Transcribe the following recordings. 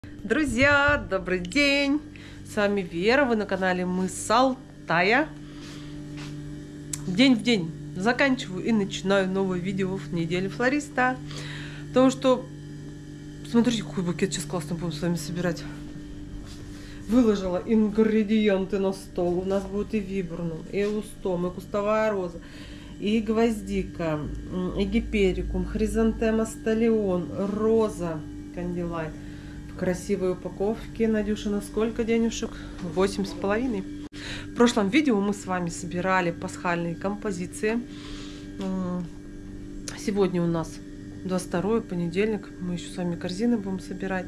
Друзья, добрый день! С вами Вера, вы на канале Мы с Алтая. День в день заканчиваю и начинаю новое видео в неделю флориста. Потому что, смотрите, какой букет сейчас классно будем с вами собирать. Выложила ингредиенты на стол. У нас будет и вибрунум, и эустом, и кустовая роза, и гвоздика, и гиперикум, хризантема столион, роза кандилайт. В красивой упаковке. Надюша, на сколько денежек? 8,5. В прошлом видео мы с вами собирали пасхальные композиции. Сегодня у нас 22 понедельник. Мы еще с вами корзины будем собирать.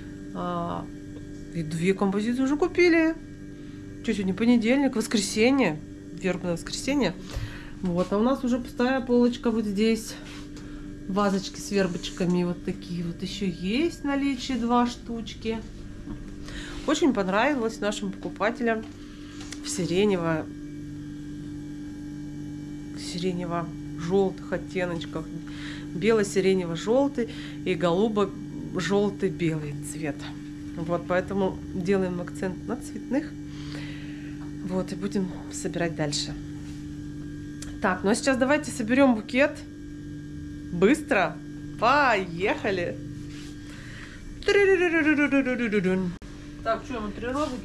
И 2 композиции уже купили. Что сегодня? Понедельник, воскресенье. Вербное воскресенье. Вот, а у нас уже пустая полочка вот здесь. Вазочки с вербочками вот такие вот еще есть в наличии, 2 штучки. Очень понравилось нашим покупателям в сиренево-желтых оттеночках. Бело-сиренево-желтый и голубо-желтый белый цвет. Вот, поэтому делаем акцент на цветных. Вот, и будем собирать дальше. Так, ну а сейчас давайте соберем букет. Быстро. Поехали. Так, что мы 3 розы?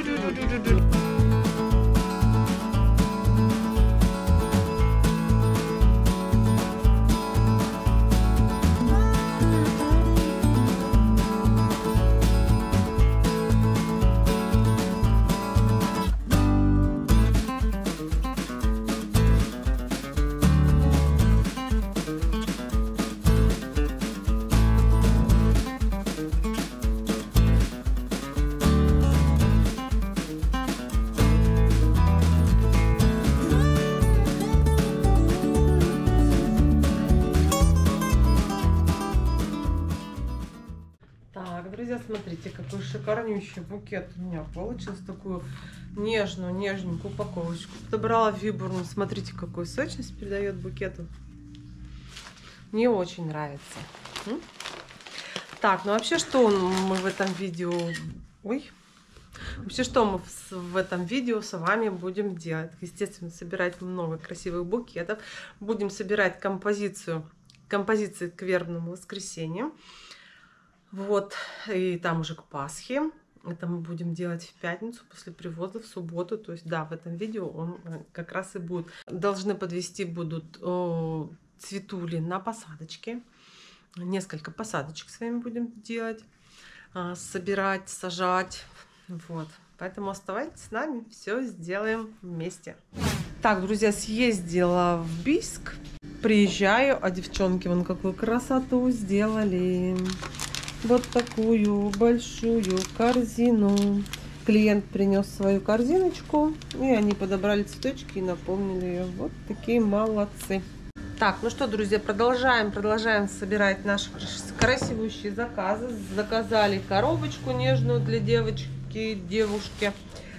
Друзья, смотрите, какой шикарнющий букет у меня получился. Такую нежненькую упаковочку подобрала вибрунум. Смотрите, какую сочность придает букету. Мне очень нравится. Так, ну вообще, что мы в этом видео... Вообще, что мы в этом видео с вами будем делать? Естественно, собирать много красивых букетов. Будем собирать композиции к вербному воскресенью. Вот, и там уже к Пасхе. Это мы будем делать в пятницу после привоза, в субботу. То есть, да, в этом видео он как раз и будет. Должны подвести будут цветули на посадочке. Несколько посадочек с вами будем делать. Собирать, сажать. Вот, поэтому оставайтесь с нами. Все сделаем вместе. Так, друзья, съездила в Бийск. Приезжаю, а девчонки вон какую красоту сделали. Вот такую большую корзину. Клиент принес свою корзиночку, и они подобрали цветочки и наполнили ее. Вот такие молодцы. Так, ну что, друзья, продолжаем собирать наши красивые заказы. Заказали коробочку нежную для девушки.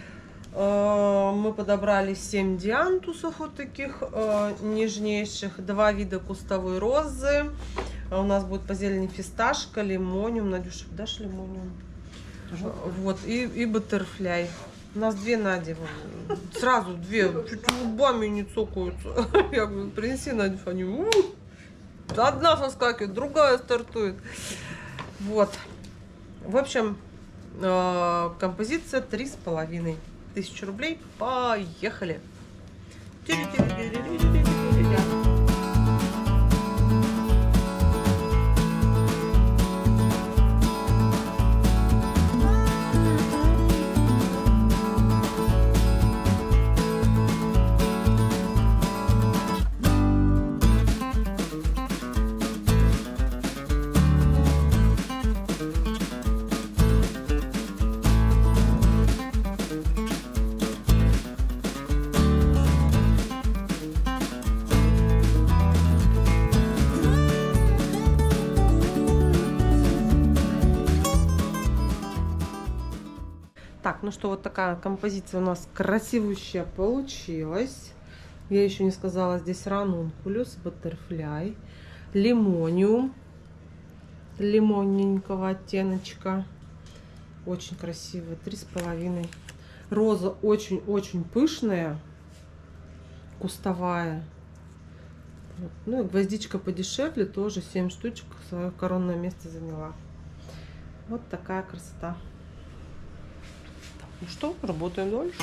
Мы подобрали 7 диантусов вот таких нежнейших, 2 вида кустовой розы. У нас будет по зелени фисташка, лимониум. Надюша, дашь лимониум? Вот, и баттерфляй. У нас 2 Нади. Сразу 2. Чуть лбами не цокаются. Я говорю, принеси, Надя. Они, одна соскакивает, другая стартует. Вот. В общем, композиция 3500 рублей. Поехали. Так, ну что, вот такая композиция у нас красивущая получилась. Я еще не сказала, здесь ранункулюс, баттерфляй, лимониум, лимонненького оттеночка, Очень красивая, 3,5. Роза очень-очень пышная, кустовая. Вот. Ну и гвоздичка подешевле, тоже 7 штучек свое коронное место заняла. Вот такая красота. Ну что, работаем дальше.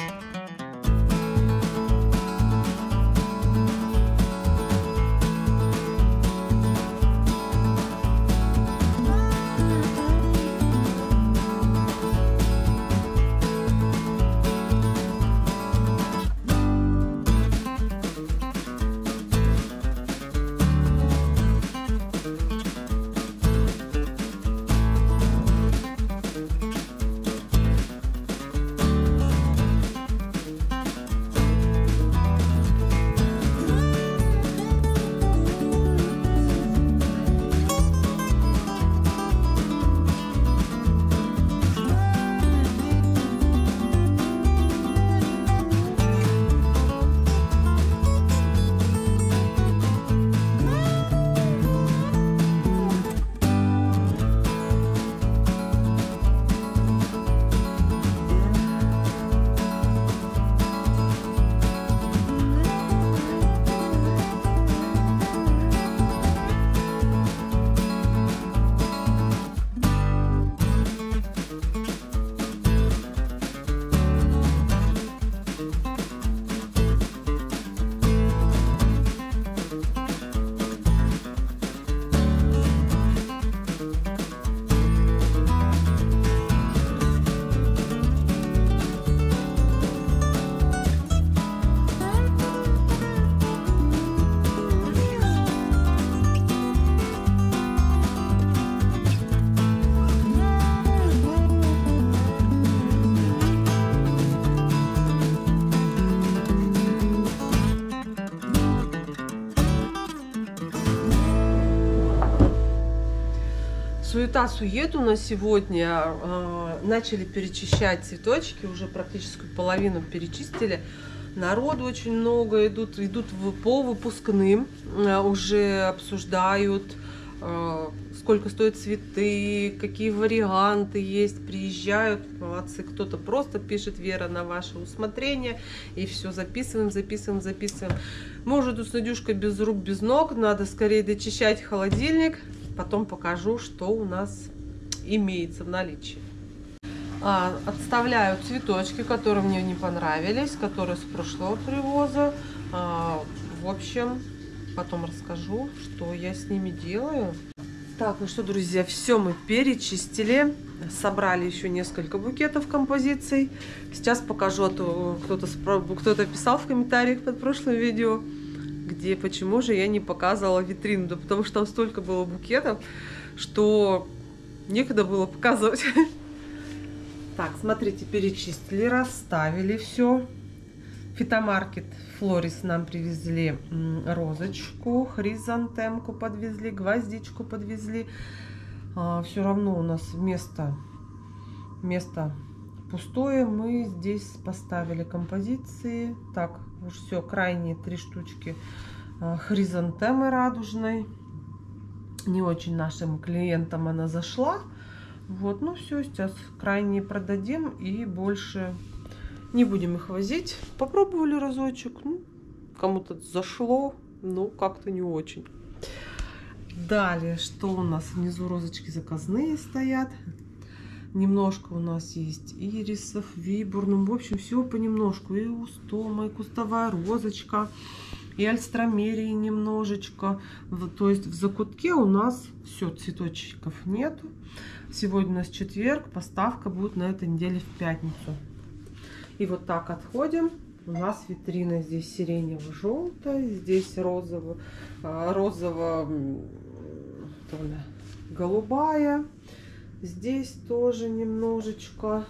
Суета-сует у нас сегодня. Начали перечищать цветочки, уже практически половину перечистили. Народу очень много, идут по выпускным, уже обсуждают, сколько стоят цветы, какие варианты есть, приезжают, молодцы. Кто-то просто пишет: Вера, на ваше усмотрение, и все, записываем. Мы уже тут с Надюшкой без рук, без ног, надо скорее дочищать холодильник. Потом покажу, что у нас имеется в наличии. Отставляю цветочки, которые мне не понравились, которые с прошлого привоза. В общем, потом расскажу, что я с ними делаю. Так, ну что, друзья, все мы перечистили. Собрали еще несколько букетов композиций. Сейчас покажу, а то кто-то писал в комментариях под прошлым видео, где почему же я не показывала витрину. Да потому что там столько было букетов, что некогда было показывать. Так, смотрите, перечистили, расставили все. Фитомаркет Флорис нам привезли розочку, хризантемку подвезли, гвоздичку подвезли. Все равно у нас место пустое. Мы здесь поставили композиции. Так, уж все, крайние 3 штучки хризантемы радужной. Не очень нашим клиентам она зашла. Вот, ну все, сейчас крайние продадим и больше не будем их возить. Попробовали разочек, ну, кому-то зашло, но как-то не очень. Далее, что у нас? Внизу розочки заказные стоят. Немножко у нас есть ирисов, вибурнум. В общем, все понемножку. И устома, и кустовая розочка, и альстромерии немножечко. То есть в закутке у нас все, цветочков нету. Сегодня у нас четверг, поставка будет на этой неделе в пятницу. И вот так отходим. У нас витрина здесь сиренево-желтая, здесь розово-голубая. Здесь тоже немножечко.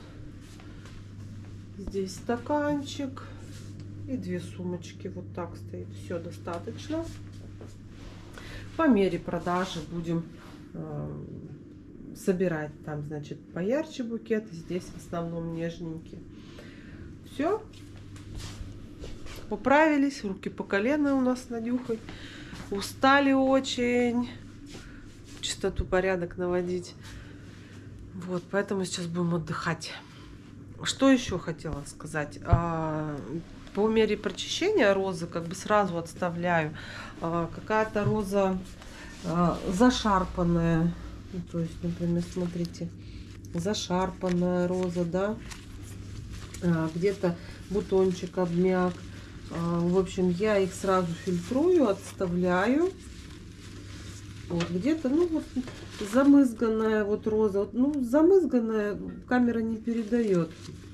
Здесь стаканчик и 2 сумочки. Вот так стоит. Все достаточно. По мере продажи будем собирать. Там, значит, поярче букет. Здесь в основном нежненький. Все. Поправились. Руки по колено у нас с Надюхой. Устали очень. Чистоту, порядок наводить. Вот, поэтому сейчас будем отдыхать. Что еще хотела сказать? По мере прочищения розы как бы сразу отставляю. Какая-то роза зашарпанная. Ну, то есть, например, смотрите, зашарпанная роза, да, где-то бутончик обмяк. В общем, я их сразу фильтрую, отставляю. Вот где-то, ну вот замызганная вот роза, вот, ну замызганная камера не передает.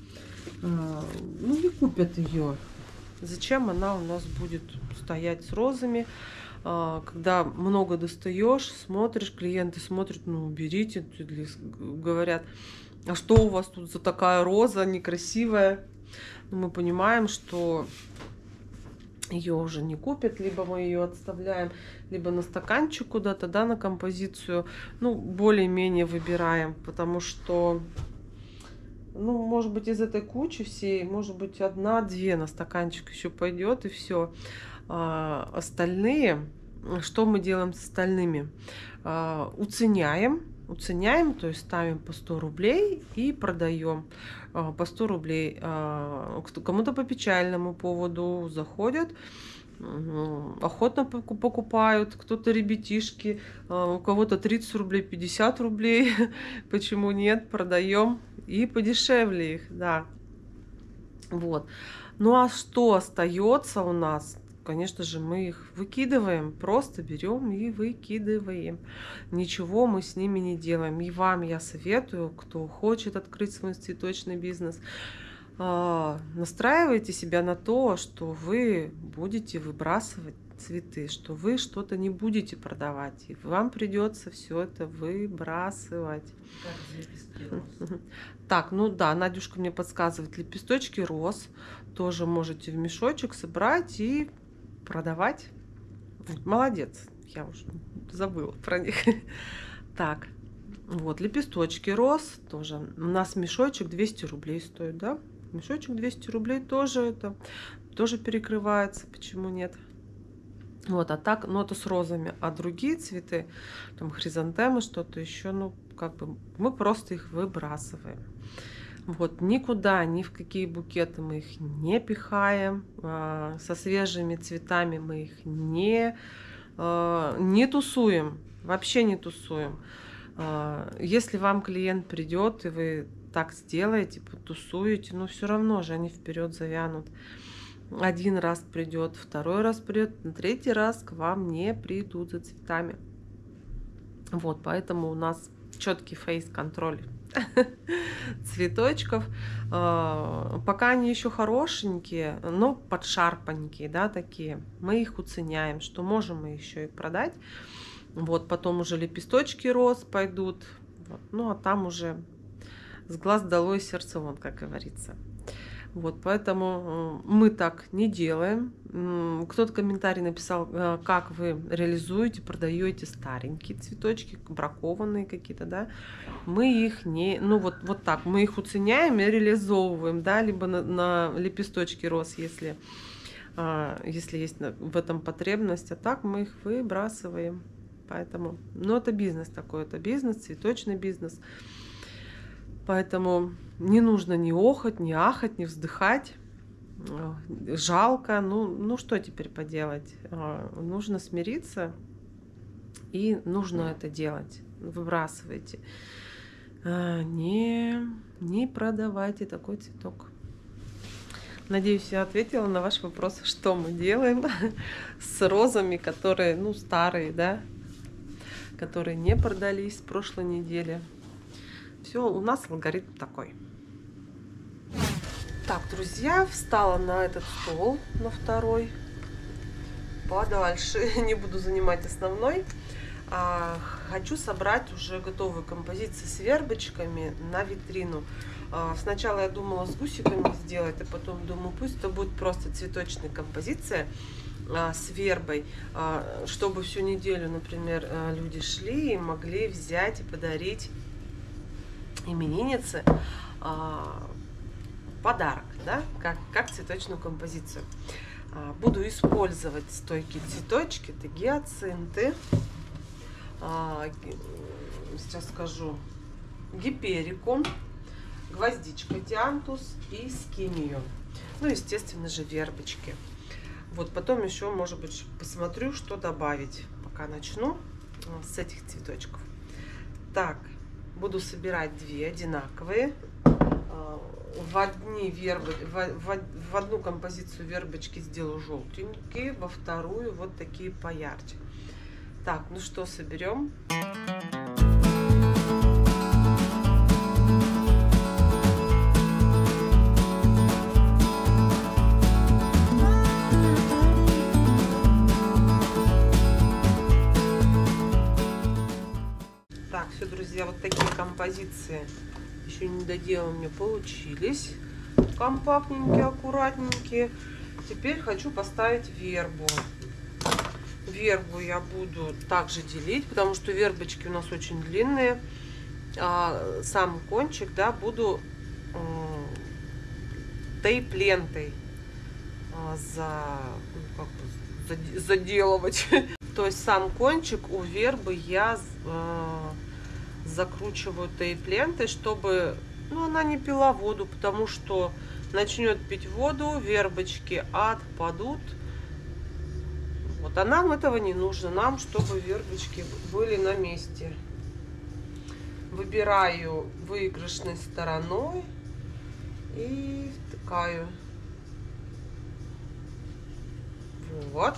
Ну не купят ее. Зачем она у нас будет стоять с розами? Когда много достаешь, смотришь, клиенты смотрят, ну уберите, говорят, а что у вас тут за такая роза некрасивая? Но мы понимаем, что ее уже не купят, либо мы ее отставляем, либо на стаканчик куда-то, да, на композицию, ну, более-менее выбираем, потому что, ну, может быть, из этой кучи всей, может быть, одна-две на стаканчик еще пойдет, и все. Остальные, что мы делаем с остальными? Уценяем, то есть ставим по 100 рублей и продаем по 100 рублей. Кому-то по печальному поводу заходят, охотно покупают, кто-то ребятишки, у кого-то 30 рублей, 50 рублей, почему нет, продаем и подешевле их, да. Вот. Ну а что остается у нас? Конечно же, мы их выкидываем, просто берем и выкидываем. Ничего мы с ними не делаем. И вам я советую, кто хочет открыть свой цветочный бизнес, настраивайте себя на то, что вы будете выбрасывать цветы, что вы что-то не будете продавать, и вам придется все это выбрасывать. Так, ну да, Надюшка мне подсказывает, лепесточки роз тоже можете в мешочек собрать и продавать. Молодец, я уже забыла про них. Так, вот лепесточки роз тоже. У нас мешочек 200 рублей стоит, да? Мешочек 200 рублей тоже это тоже перекрывается, почему нет? Вот, а так, ну это с розами, а другие цветы, там хризантемы, что-то еще, ну как бы мы просто их выбрасываем. Вот, никуда, ни в какие букеты мы их не пихаем, со свежими цветами мы их не тусуем, вообще не тусуем. Если вам клиент придет и вы так сделаете, потусуете, но все равно же они вперед завянут. Один раз придет, второй раз придет, на третий раз к вам не придут за цветами. Вот, поэтому у нас четкий фейс-контроль цветочков. Пока они еще хорошенькие, но подшарпанькие, да, такие, мы их уценяем, что можем мы еще и продать. Вот, потом уже лепесточки роз пойдут, вот, ну а там уже с глаз долой, сердце вон, как говорится. Вот, поэтому мы так не делаем. Кто-то комментарий написал, как вы реализуете, продаете старенькие цветочки, бракованные какие-то, да. Мы их не, ну вот так, мы их уценяем и реализовываем, да, либо на лепесточки роз, если есть в этом потребность, а так мы их выбрасываем. Поэтому, ну это бизнес такой, это бизнес, цветочный бизнес. Поэтому не нужно ни охать, ни ахать, ни вздыхать. Жалко. Ну что теперь поделать? Нужно смириться и нужно это делать. Выбрасывайте. Не продавайте такой цветок. Надеюсь, я ответила на ваш вопрос, что мы делаем с розами, которые, ну, старые, да, которые не продались с прошлой недели. Все, у нас алгоритм такой. Так, друзья, встала на этот стол, на второй, подальше, не буду занимать основной. Хочу собрать уже готовые композиции с вербочками на витрину. Сначала я думала с гусиками сделать, а потом думаю, пусть это будет просто цветочная композиция с вербой, чтобы всю неделю, например, люди шли и могли взять и подарить имениннице подарок, да, как цветочную композицию. Буду использовать стойкие цветочки, это гиацинты. Сейчас скажу, гиперику, гвоздичка диантус и скимию. Ну, естественно же, вербочки. Вот, потом еще, может быть, посмотрю, что добавить. Пока начну с этих цветочков. Так, буду собирать две одинаковые. В одну композицию вербочки сделаю желтенькие, во вторую вот такие поярче. Так, ну что, соберем. Так, все, друзья, вот такие композиции еще не доделанные получились. Компактненькие, аккуратненькие. Теперь хочу поставить вербу. Вербу я буду также делить, потому что вербочки у нас очень длинные. А сам кончик, да, буду тейп-лентой заделывать. То есть сам кончик у вербы я закручиваю тейп-лентой, чтобы, ну, она не пила воду, потому что начнет пить воду, вербочки отпадут. Вот, а нам этого не нужно, нам, чтобы вербочки были на месте. Выбираю выигрышной стороной и втыкаю. Вот.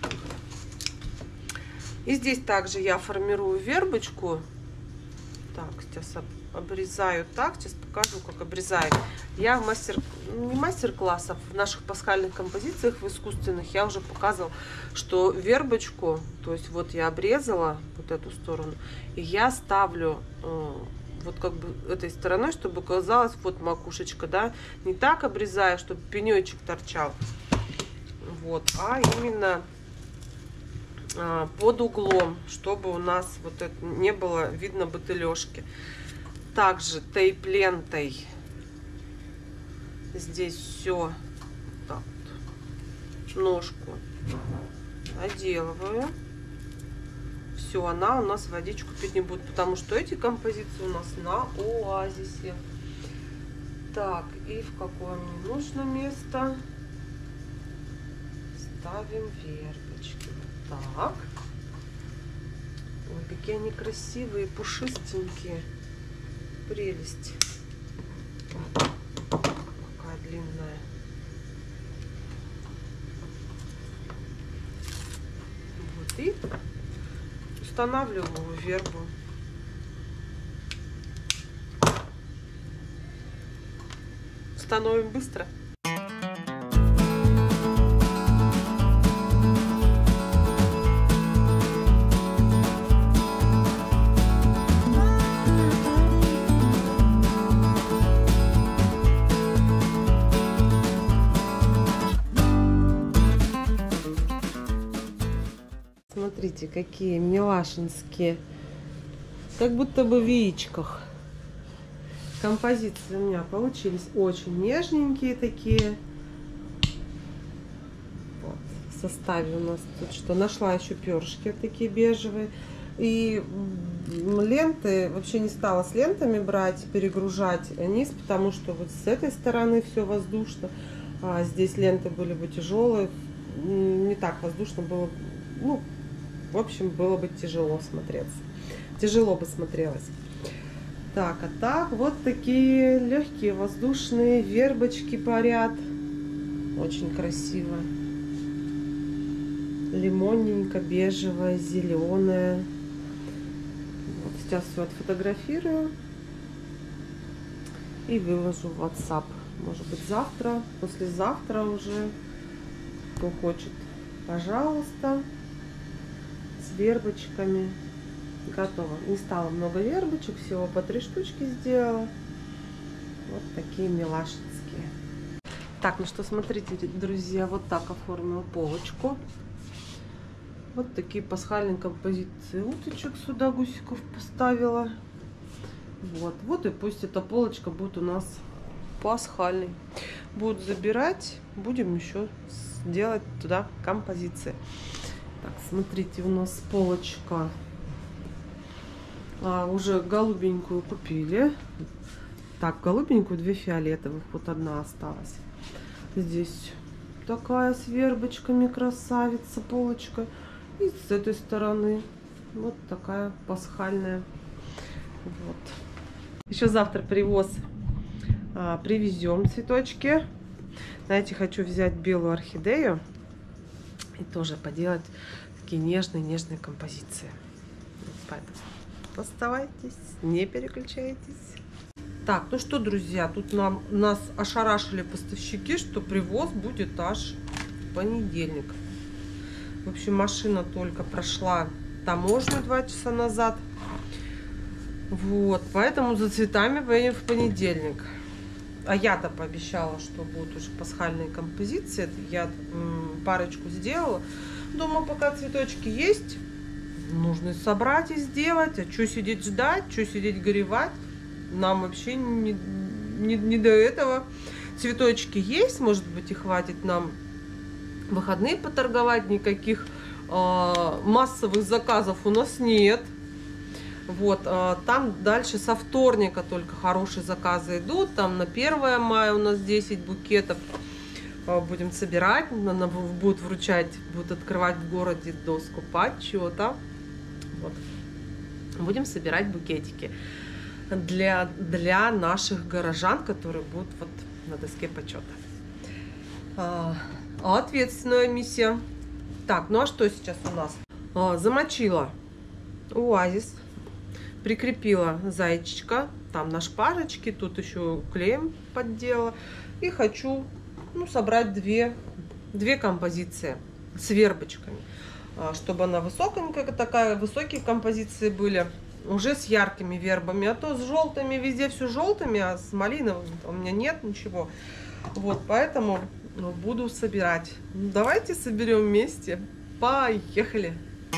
И здесь также я формирую вербочку. Так, сейчас обрезаю так. Сейчас покажу, как обрезаю. Я не мастер-классов в наших пасхальных композициях, в искусственных, я уже показывала, что вербочку, то есть вот я обрезала вот эту сторону, и я ставлю вот как бы этой стороной, чтобы казалось вот макушечка, да, не так обрезаю, чтобы пенечек торчал, вот, а именно под углом, чтобы у нас вот это не было видно бутылежки. Также тейп-лентой здесь все так вот, ножку наделываю. Все, она у нас водичку пить не будет, потому что эти композиции у нас на оазисе. Так, и в какое мне нужно место ставим вербочки. Так. Ой, какие они красивые, пушистенькие. Прелесть. Какая длинная. Вот, и устанавливаю вербу. Установим быстро. Смотрите, какие милашинские, как будто бы в яичках. Композиции у меня получились очень нежненькие такие. Вот. В составе у нас тут что? Нашла еще перышки такие бежевые. И ленты, вообще не стала с лентами брать, перегружать низ, потому что вот с этой стороны все воздушно, а здесь ленты были бы тяжелые, не так воздушно было, ну, в общем, было бы тяжело смотреться. Тяжело бы смотрелось. Так, а так, вот такие легкие воздушные вербочки парят. Очень красиво. Лимонненько, бежевая, зеленая. Вот сейчас все отфотографирую и выложу в WhatsApp. Может быть, завтра, послезавтра уже. Кто хочет, пожалуйста. С вербочками. Готово. Не стало много вербочек, всего по 3 штучки сделала. Вот такие милашинские. Так, ну что, смотрите, друзья, вот так оформила полочку. Вот такие пасхальные композиции уточек сюда, гусиков поставила. Вот и пусть эта полочка будет у нас пасхальной. Будут забирать, будем еще делать туда композиции. Так, смотрите, у нас полочка Уже голубенькую купили. Так, голубенькую, 2 фиолетовых. Вот одна осталась. Здесь такая с вербочками красавица, полочка. И с этой стороны вот такая пасхальная. Вот. Еще завтра привезем цветочки. Знаете, хочу взять белую орхидею и тоже поделать такие нежные композиции. Поэтому оставайтесь, не переключайтесь. Так, ну что, друзья, тут нас ошарашили поставщики, что привоз будет аж в понедельник. В общем, машина только прошла таможню 2 часа назад. Вот, поэтому за цветами поедем в понедельник. А я-то пообещала, что будут уже пасхальные композиции. Я парочку сделала. Думаю, пока цветочки есть, нужно собрать и сделать. А что сидеть ждать, что сидеть горевать? Нам вообще не до этого. Цветочки есть, может быть, и хватит нам выходные поторговать. Никаких массовых заказов у нас нет. Вот, там дальше со вторника только хорошие заказы идут. Там на 1 мая у нас 10 букетов. Будем собирать, будут вручать, будут открывать в городе доску почета. Вот. Будем собирать букетики для наших горожан, которые будут вот на доске почета. Ответственная миссия. Так, ну а что сейчас у нас? Замочила оазис, прикрепила зайчика, там на шпажечке, тут еще клеем поддела. И хочу собрать две композиции с вербочками, чтобы она высокенькая такая, высокие композиции были, уже с яркими вербами, а то с желтыми, везде все желтыми, а с малиновым у меня нет ничего. Вот, поэтому буду собирать. Давайте соберем вместе. Поехали!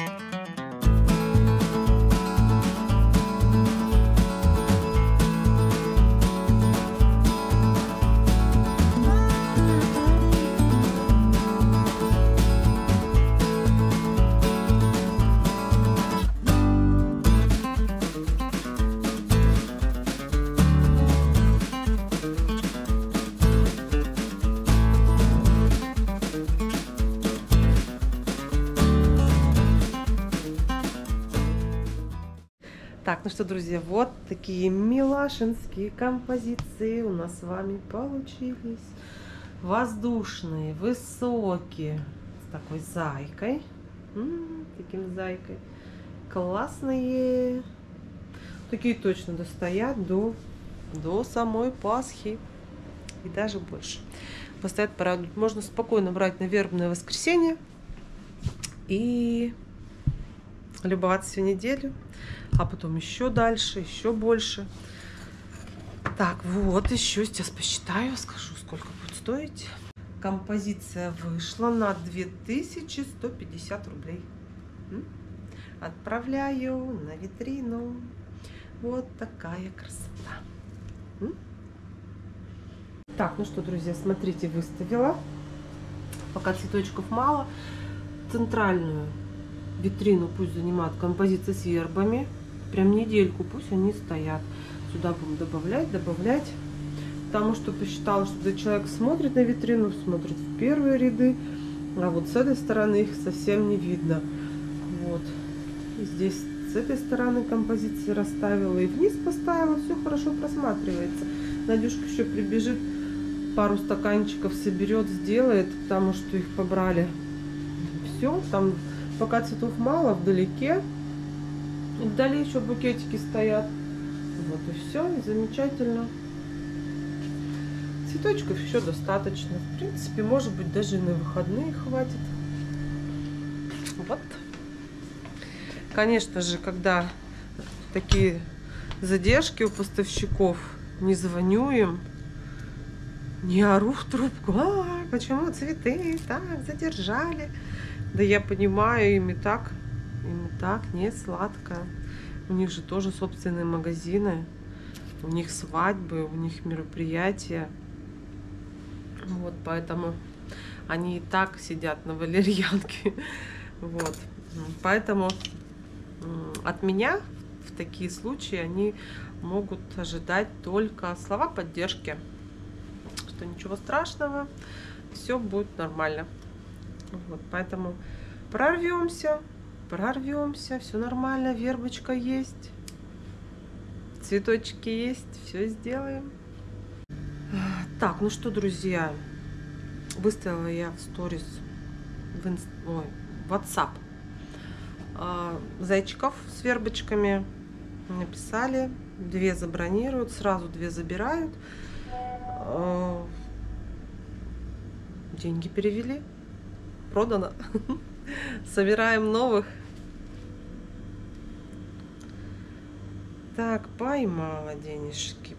Так, ну что, друзья, вот такие милашинские композиции у нас с вами получились. Воздушные, высокие, с такой зайкой. Таким зайкой. Классные. Такие точно достоят до самой Пасхи. И даже больше. Постоят, порадуют. Можно спокойно брать на вербное воскресенье и любоваться всю неделю. А потом еще дальше, еще больше. Так, вот еще сейчас посчитаю, скажу, сколько будет стоить. Композиция вышла на 2150 рублей. Отправляю на витрину. Вот такая красота. Так, ну что, друзья, смотрите, выставила. Пока цветочков мало. Центральную витрину пусть занимают композиции с вербами. Прям недельку пусть они стоят. Сюда будем добавлять. Потому что посчитала, что когда человек смотрит на витрину, смотрит в первые ряды, а вот с этой стороны их совсем не видно. Вот. И здесь с этой стороны композиции расставила и вниз поставила. Все хорошо просматривается. Надюшка еще прибежит, пару стаканчиков соберет, сделает, потому что их побрали. Все, там пока цветов мало, вдалеке. И вдали еще букетики стоят. Вот и все, и замечательно. Цветочков еще достаточно. В принципе, может быть, даже и на выходные хватит. Вот. Конечно же, когда такие задержки у поставщиков, не звоню им, не ору в трубку. Почему цветы так задержали? Да я понимаю, им и так не сладко. У них же тоже собственные магазины, у них свадьбы, у них мероприятия. Вот, поэтому они и так сидят на валерьянке. Вот. Поэтому от меня в такие случаи они могут ожидать только слова поддержки, что ничего страшного, все будет нормально. Вот, поэтому прорвемся, все нормально, вербочка есть, цветочки есть, все сделаем. Так, ну что, друзья, выставила я в сторис в WhatsApp зайчиков с вербочками. Написали, 2 забронируют, сразу 2 забирают. Деньги перевели, продано. Собираем новых. Так, поймала денежки,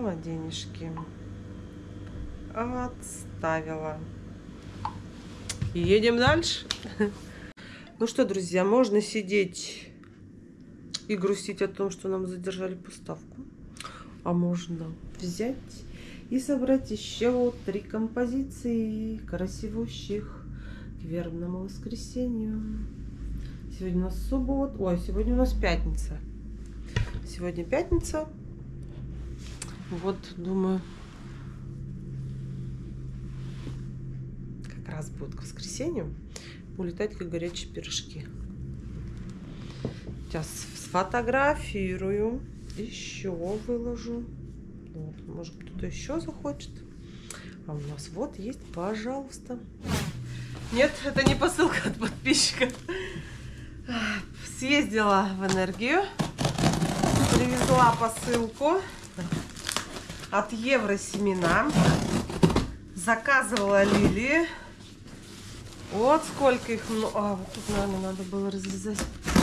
отставила. И едем дальше. Ну что, друзья, можно сидеть и грустить о том, что нам задержали поставку, а можно взять и собрать еще 3 композиции красивущих к вербному воскресенью. Сегодня у нас суббота, ой, сегодня у нас пятница. Сегодня пятница. Вот, думаю, как раз будет к воскресенью улетать как горячие пирожки. Сейчас сфотографирую, еще выложу. Вот, может, кто-то еще захочет. А у нас вот есть, пожалуйста. Нет, это не посылка от подписчика. Съездила в Энергию, привезла посылку от Евросемена. Заказывала лилии. Вот сколько их много. А, вот тут, наверное, надо было разрезать.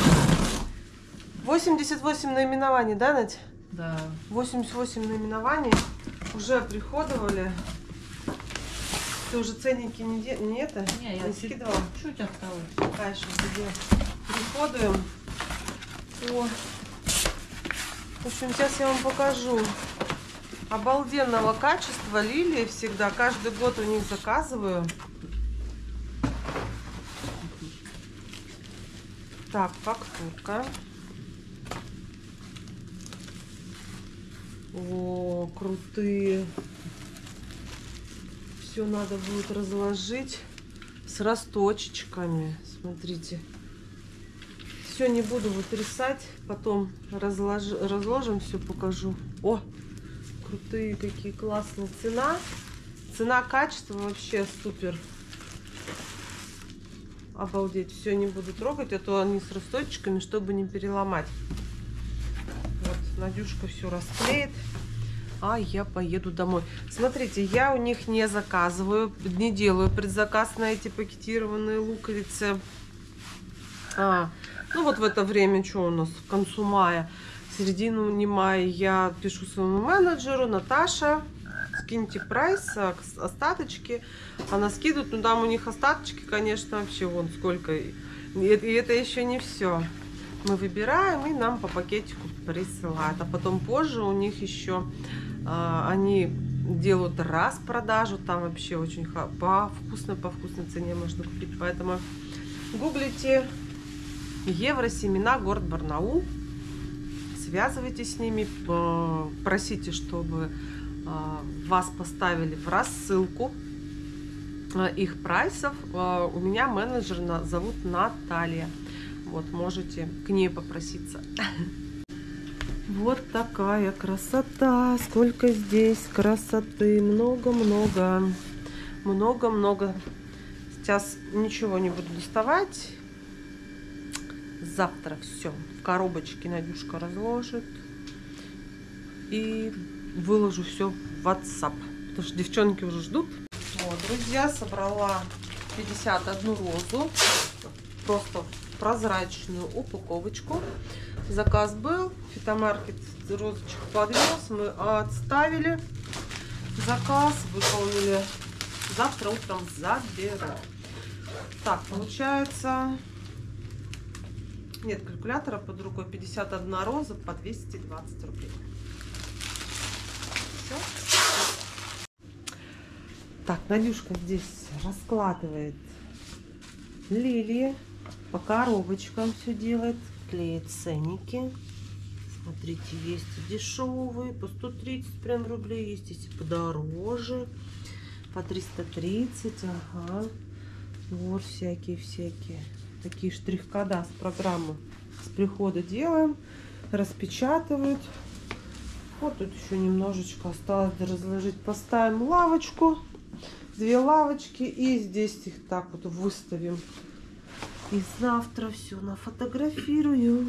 88 наименований, да, Надь? Да. 88 наименований. Уже приходовали. Ты уже ценники не это? Не, я не скидывала? Чуть осталось. А, еще где? Приходуем. О. В общем, сейчас я вам покажу. Обалденного качества лилии всегда. Каждый год у них заказываю. Так, фактурка. О, крутые. Все надо будет разложить с росточечками. Смотрите. Все не буду вытрясать. Потом разложим, все покажу. О, крутые какие классные. Цена, качество вообще супер. Обалдеть. Все не буду трогать, а то они с росточками, чтобы не переломать. Вот, Надюшка все расклеит. А я поеду домой. Смотрите, я у них не заказываю, не делаю предзаказ на эти пакетированные луковицы. Ну вот в это время, что у нас, к концу мая, середину не мая, я пишу своему менеджеру: Наташа, скиньте прайс, остаточки. Она скидывает, ну там у них остаточки, конечно, вообще вон сколько. И это еще не все. Мы выбираем, и нам по пакетику присылают. А потом позже у них еще они делают распродажу. Там вообще очень по вкусной цене можно купить. Поэтому гуглите Евросемена, город Барнаул. Связывайтесь с ними, просите, чтобы вас поставили в рассылку их прайсов. У меня менеджер зовут Наталья. Вот, можете к ней попроситься. Вот такая красота. Сколько здесь красоты. Много-много. Много-много. Сейчас ничего не буду доставать. Завтра все в коробочке Надюшка разложит. И выложу все в WhatsApp. Потому что девчонки уже ждут. Вот, друзья, собрала 51 розу. Просто прозрачную упаковочку. Заказ был. Фитомаркет розочек подвез. Мы отставили заказ. Выполнили. Завтра утром заберу. Так, получается... Нет калькулятора под рукой. 51 роза по 220 рублей. Все. Так, Надюшка здесь раскладывает лилии. По коробочкам все делает. Клеит ценники. Смотрите, есть и дешевые, по 130 прям рублей, есть и подороже, по 330, ага. Вот всякие. Такие штрих-кода с программы с прихода делаем, распечатывают. Вот тут еще немножечко осталось разложить. Поставим лавочку, 2 лавочки, и здесь их так вот выставим. И завтра все нафотографирую.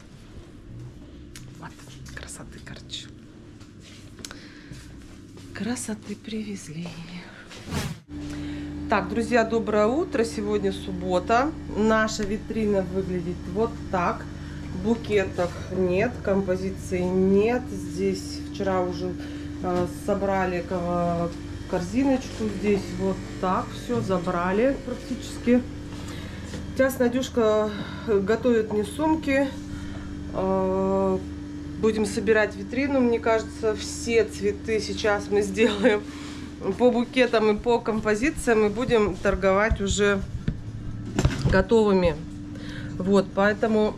Вот, красоты, короче. Красоты привезли. Так, друзья, доброе утро. Сегодня суббота. Наша витрина выглядит вот так. Букетов нет, композиции нет. Здесь вчера уже собрали корзиночку. Здесь вот так все забрали практически. Сейчас Надюшка готовит мне сумки. Будем собирать витрину. Мне кажется, все цветы сейчас мы сделаем по букетам и по композициям. И будем торговать уже готовыми. Вот, поэтому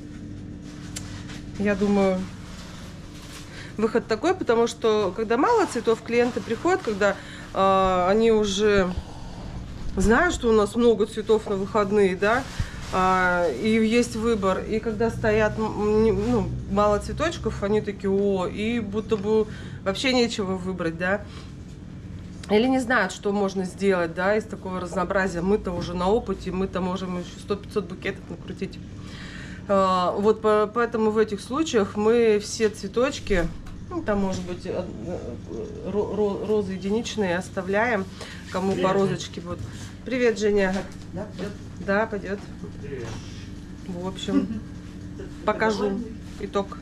я думаю, выход такой, потому что когда мало цветов, клиенты приходят, когда они уже знают, что у нас много цветов на выходные, да, и есть выбор. И когда стоят мало цветочков, они такие, о, и будто бы вообще нечего выбрать, да. Или не знают, что можно сделать, да, из такого разнообразия. Мы-то уже на опыте, мы-то можем еще 100-500 букетов накрутить. Вот поэтому в этих случаях мы все цветочки, ну, там может быть розы единичные, оставляем, кому по розочке. Вот. Привет, Женя. Да, пойдет? Да, пойдет. Привет. В общем, покажу итог.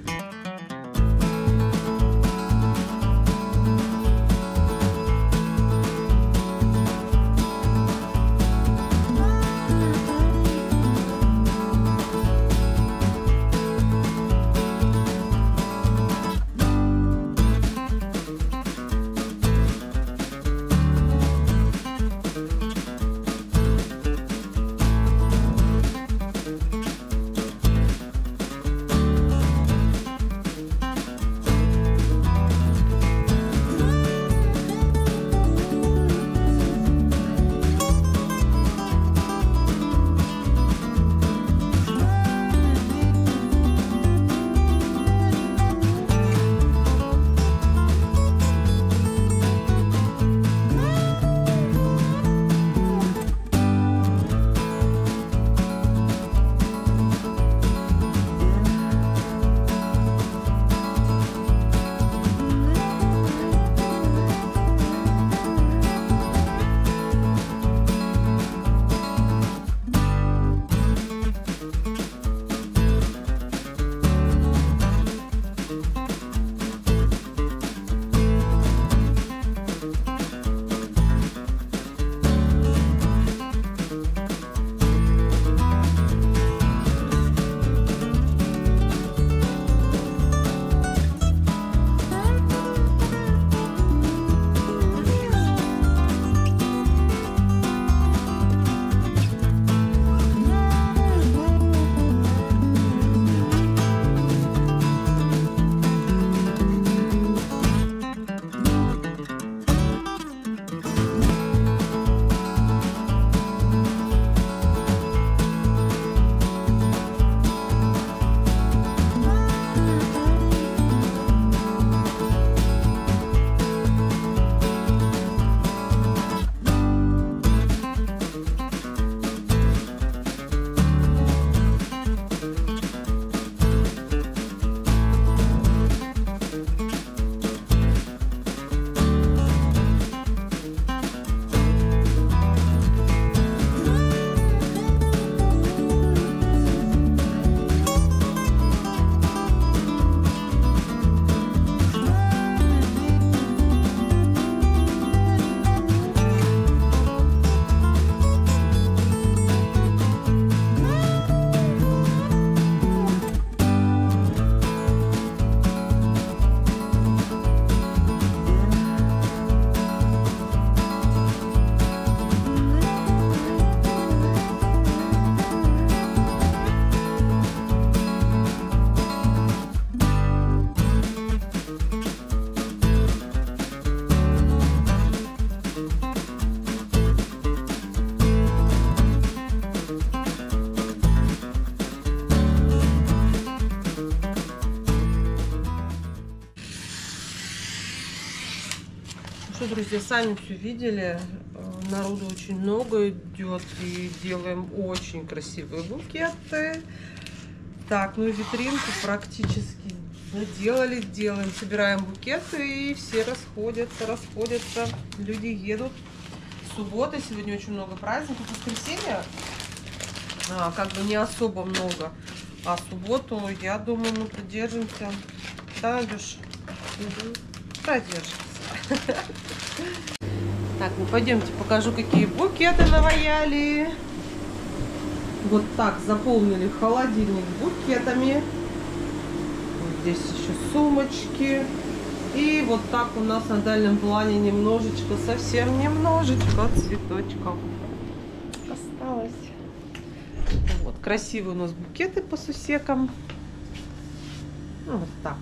Что, друзья, сами все видели. Народу очень много идет. И делаем очень красивые букеты. Так, ну и витринку практически доделали. Делаем, собираем букеты. И все расходятся. Люди едут. Суббота, сегодня очень много праздников. Воскресенье как бы не особо много. А субботу, я думаю, мы продержимся. Да, Надюш? Угу. Продержимся. Так, ну пойдемте покажу, какие букеты наваяли. Вот так заполнили холодильник букетами. Здесь еще сумочки. И вот так у нас на дальнем плане немножечко, совсем немножечко цветочков осталось. Вот, красивые у нас букеты по сусекам. Ну, вот так.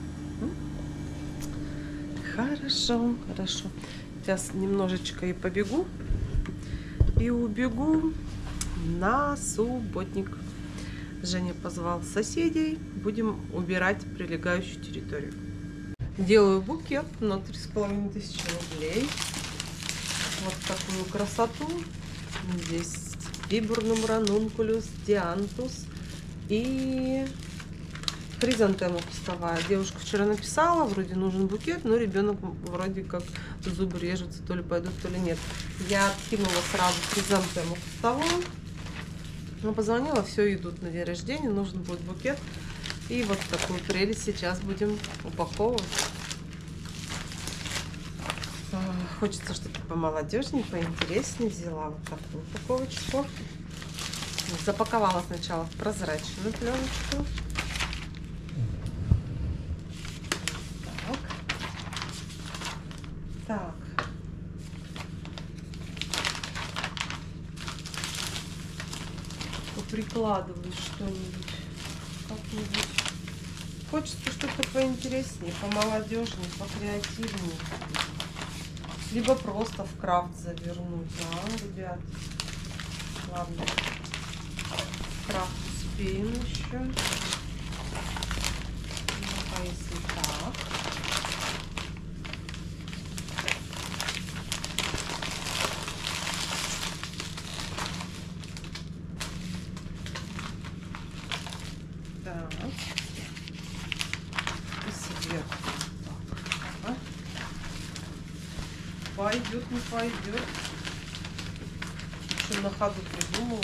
Хорошо, хорошо. Сейчас немножечко и побегу. И убегу на субботник. Женя позвал соседей. Будем убирать прилегающую территорию. Делаю букет на 3500 рублей. Вот такую красоту. Здесь вибурнум, ранункулюс, диантус и хризантема кустовая. Девушка вчера написала, вроде нужен букет, но ребенок вроде как зубы режутся, то ли пойдут, то ли нет. Я откинула сразу хризантему кустовую. Она позвонила, все, идут на день рождения, нужен будет букет. И вот такую прелесть сейчас будем упаковывать. Хочется что-то помолодежнее, поинтереснее. Взяла вот такую упаковочку. Запаковала сначала в прозрачную пленочку. Так. Прикладываю что-нибудь. Как-нибудь. Хочется что-то поинтереснее, помолодежнее, покреативнее. Либо просто в крафт завернуть, ребят. Ладно. Крафт успеем еще. Ну-ка, если так. Так. И сверху. Ага. Пойдет, не пойдет. Еще на ходу придумала.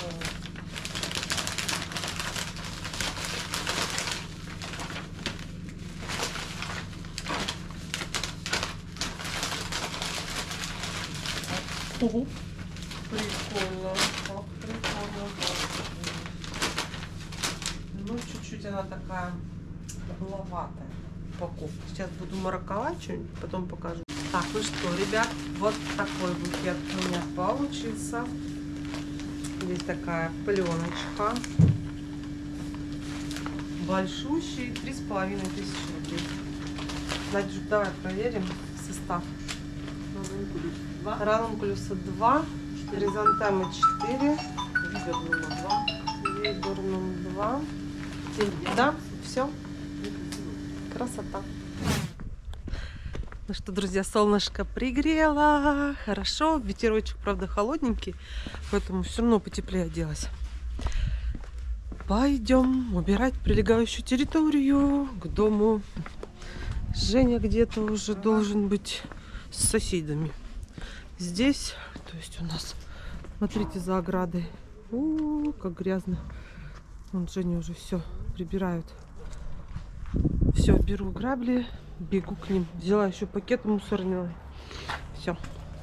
Угу. Прикольно. Как прикольно. Ну, чуть-чуть она такая угловатая упаковка. Сейчас буду мараковать что-нибудь, потом покажу. Так, ну что, ребят, вот такой букет у меня получился. Здесь такая пленочка. Большущий, 3500 рублей. Надюш, давай проверим состав. Ранункулюса 2, хризантемы 4, вибурнум 2. Да, все. Красота. Ну что, друзья, солнышко пригрело. Хорошо. Ветерочек, правда, холодненький, поэтому все равно потеплее оделась. Пойдем убирать прилегающую территорию к дому. Женя где-то уже должен быть с соседями. Здесь, то есть у нас, смотрите, за оградой. Как грязно. Вон Женя уже все прибирают. Все, беру грабли, бегу к ним. Взяла еще пакет мусорный. Все.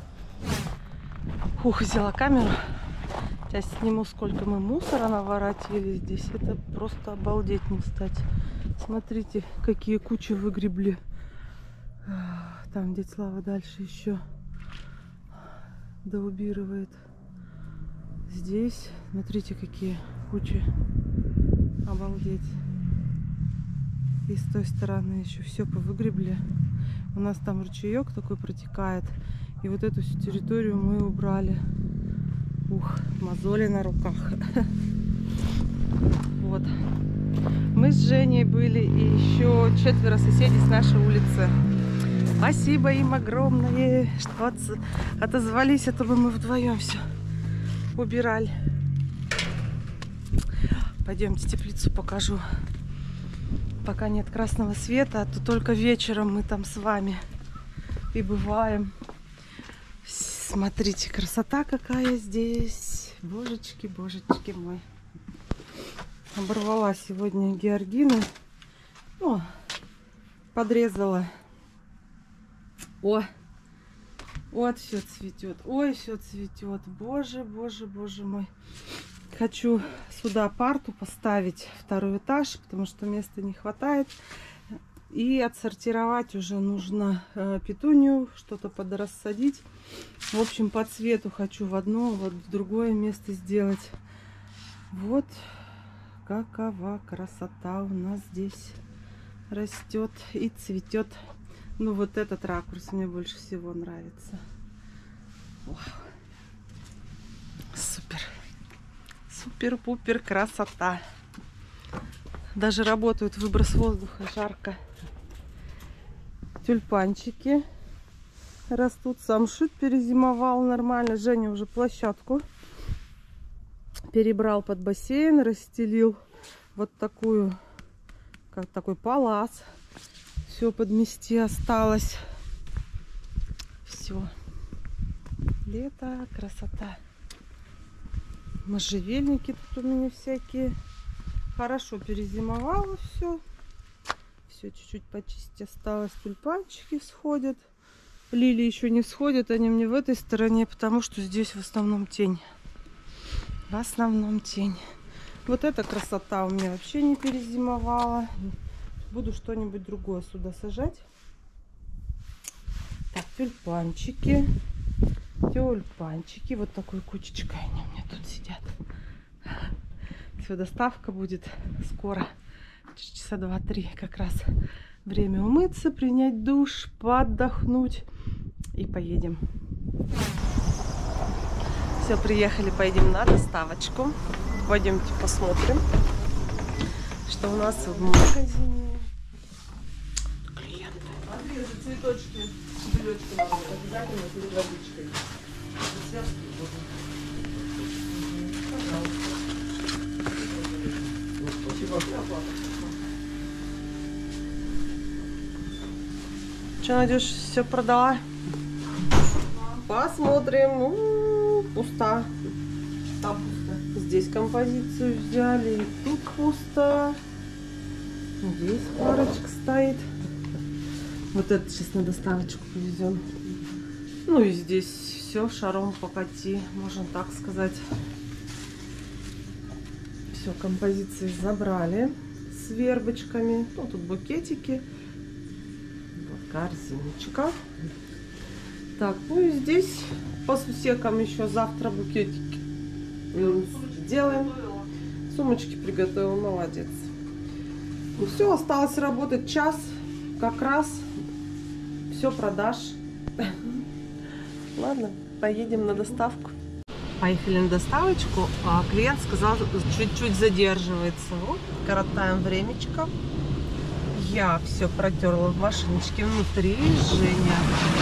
Фух, взяла камеру. Сейчас сниму, сколько мы мусора наворотили здесь. Это просто обалдеть не встать. Смотрите, какие кучи выгребли. Там дядя Слава дальше еще доубирывает. Здесь, смотрите, какие кучи. Обалдеть. И с той стороны еще все повыгребли. У нас там ручеек такой протекает. И вот эту всю территорию мы убрали. Ух, мозоли на руках. Вот. Мы с Женей были и еще 4 соседей с нашей улицы. Спасибо им огромное, что отозвались, а то бы мы вдвоем все убирали. Пойдемте теплицу покажу. Пока нет красного света, а то только вечером мы там с вами и бываем. Смотрите, красота какая здесь. Божечки, божечки мой. Оборвала сегодня георгины. О, подрезала. О, вот все цветет. Ой, все цветет. Боже, боже, боже мой. Хочу сюда парту поставить, второй этаж, потому что места не хватает. И отсортировать уже нужно петунию, что-то подрассадить. В общем, по цвету хочу в одно, вот в другое место сделать. Вот какова красота у нас здесь растет и цветет. Ну, вот этот ракурс мне больше всего нравится. Вау. Супер. Супер-пупер красота. Даже работают, выброс воздуха, жарко. Тюльпанчики растут. Самшит перезимовал нормально. Женя уже площадку перебрал под бассейн, расстелил вот такую, как такой палас. Все подмести осталось. Все. Лето, красота. Можжевельники тут у меня всякие. Хорошо перезимовало все. Все чуть-чуть почистить осталось. Тюльпанчики всходят. Лилии еще не всходят. Они мне в этой стороне, потому что здесь в основном тень. В основном тень. Вот эта красота у меня вообще не перезимовала. Буду что-нибудь другое сюда сажать. Так, тюльпанчики. Тюльпанчики. Вот такой кучечкой они у меня тут сидят. Все, доставка будет скоро. Часа 2-3 как раз. Время умыться, принять душ, поотдохнуть. И поедем. Все, приехали, поедем на доставочку. Пойдемте посмотрим, что у нас в магазине. Клиенты. Андрей, цветочки, белечки надо обязательно перед водичкой. Пожалуйста. Спасибо. Что, Надюш, все продала? Посмотрим. Пусто. Там пусто. Здесь композицию взяли. И тут пусто. Здесь парочка стоит. Вот это сейчас на доставочку повезем. Ну и здесь все шаром покати, можно так сказать. Все, композиции забрали с вербочками. Ну, тут букетики. Вот корзиночка. Так, ну и здесь по сусекам еще завтра букетики делаем. Сумочки приготовила, молодец. Ну все, осталось работать час. Как раз все продашь. Ладно, поедем на доставку. Поехали на доставочку, а клиент сказал, чуть-чуть задерживается. Вот, коротаем времечко. Я все протерла в машиночке внутри. Женя.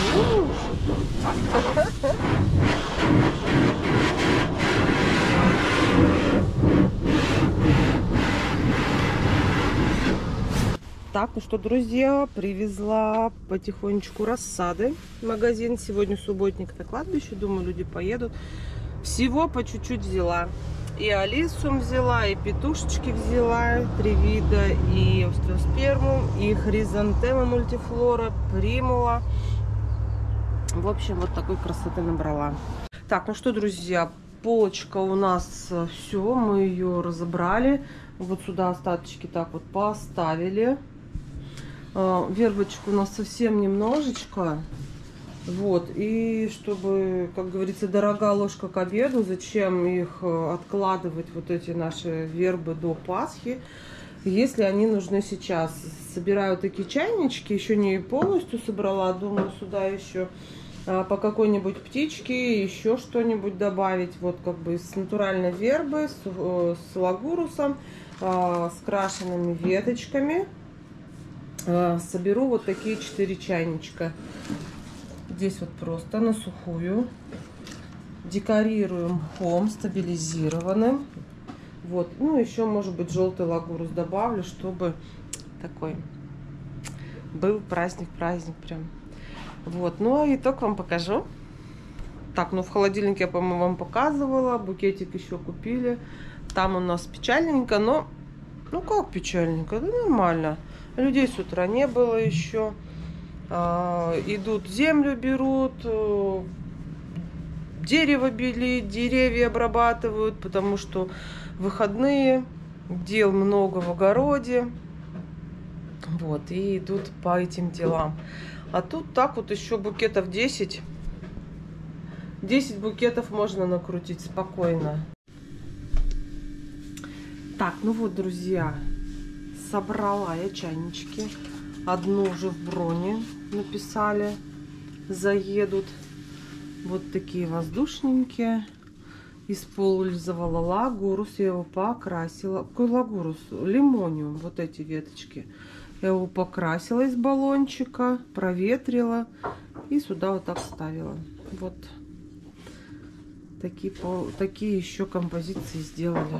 Так, ну что, друзья, привезла потихонечку рассады в магазин. Сегодня субботник на кладбище, думаю, люди поедут. Всего по чуть-чуть взяла. И алисум взяла, и петушечки взяла, 3 вида, и остеоспермум, и хризантема мультифлора, примула. В общем, вот такой красоты набрала. Так, ну что, друзья, полочка у нас все, мы ее разобрали. Вот сюда остаточки так вот поставили. Вербочек у нас совсем немножечко. Вот, и чтобы, как говорится, дорога ложка к обеду, зачем их откладывать, вот эти наши вербы, до Пасхи, если они нужны сейчас. Собираю такие чайнички, еще не полностью собрала, думаю, сюда еще по какой-нибудь птичке еще что-нибудь добавить. Вот как бы с натуральной вербы, с лагурусом, с крашенными веточками. соберу вот такие 4 чайничка. Здесь вот просто на сухую. Декорирую мхом стабилизированным. Вот. Ну, еще, может быть, желтый лагурус добавлю, чтобы такой был праздник прям. Вот. Ну, а итог вам покажу. Так, ну в холодильнике я, по-моему, вам показывала. Букетик еще купили. Там у нас печальненько, но... Ну, как печальненько? Да нормально. Людей с утра не было еще. Идут, землю берут. Дерево бели, деревья обрабатывают, потому что выходные, дел много в огороде. Вот, и идут по этим делам. А тут так вот еще букетов 10. 10 букетов можно накрутить спокойно. Так, ну вот, друзья, собрала я чайнички. Одну уже в броне написали, заедут. Вот такие воздушненькие. Использовала лагурус, я его покрасила. Какой лагурус? Лимониум, вот эти веточки. Я его покрасила из баллончика, проветрила и сюда вот так ставила. Вот такие еще композиции сделали.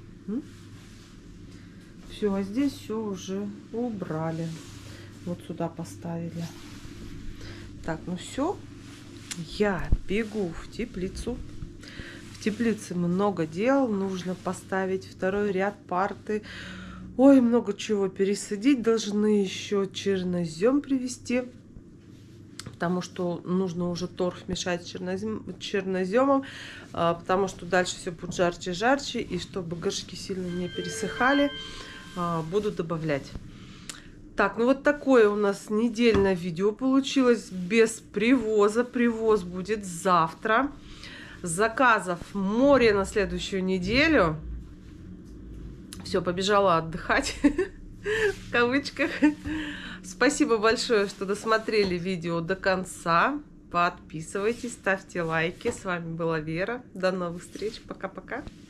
Все, а здесь все уже убрали. Вот сюда поставили. Так, ну все. Я бегу в теплицу. В теплице много дел. Нужно поставить второй ряд парты. Ой, много чего пересадить. Должны еще чернозем привезти. Потому что нужно уже торф мешать с черноземом. Потому что дальше все будет жарче и жарче. И чтобы горшки сильно не пересыхали, буду добавлять. Так, ну вот такое у нас недельное видео получилось без привоза. Привоз будет завтра. Заказов море на следующую неделю. Все, побежала отдыхать. В кавычках. Спасибо большое, что досмотрели видео до конца. Подписывайтесь, ставьте лайки. С вами была Вера. До новых встреч. Пока-пока.